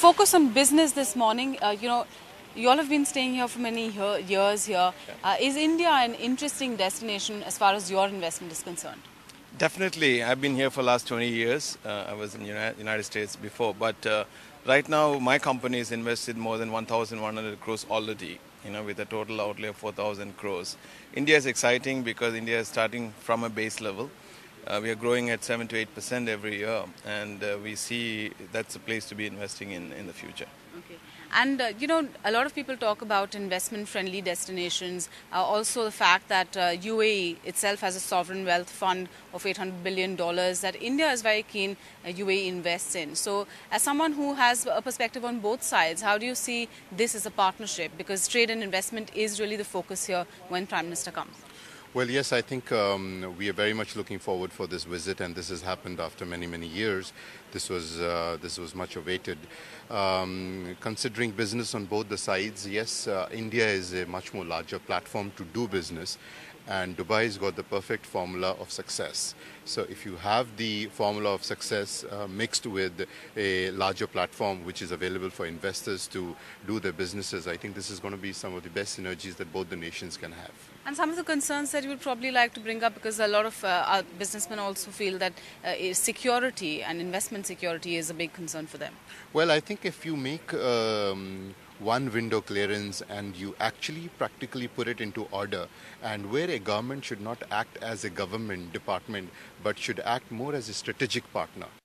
focus on business this morning. You all have been staying here for many years here. Is India an interesting destination as far as your investment is concerned? Definitely. I've been here for the last 20 years. I was in the United States before. But right now, my company has invested more than 1,100 crores already, with a total outlay of 4,000 crores. India is exciting because India is starting from a base level. We are growing at 7 to 8% every year. And we see that's a place to be investing in the future. Okay. And, a lot of people talk about investment-friendly destinations. Also the fact that UAE itself has a sovereign wealth fund of $800 billion that India is very keen UAE invests in. So as someone who has a perspective on both sides, how do you see this as a partnership? Because trade and investment is really the focus here when Prime Minister comes. Well, yes, I think we are very much looking forward for this visit, and this has happened after many, many years. This was much awaited. Considering business on both the sides, yes, India is a much more larger platform to do business, and Dubai has got the perfect formula of success. So if you have the formula of success mixed with a larger platform which is available for investors to do their businesses, I think this is going to be some of the best synergies that both the nations can have. And some of the concerns that you would probably like to bring up, because a lot of our businessmen also feel that security and investment security is a big concern for them. Well, I think if you make one window clearance and you actually practically put it into order, and where a government should not act as a government department but should act more as a strategic partner.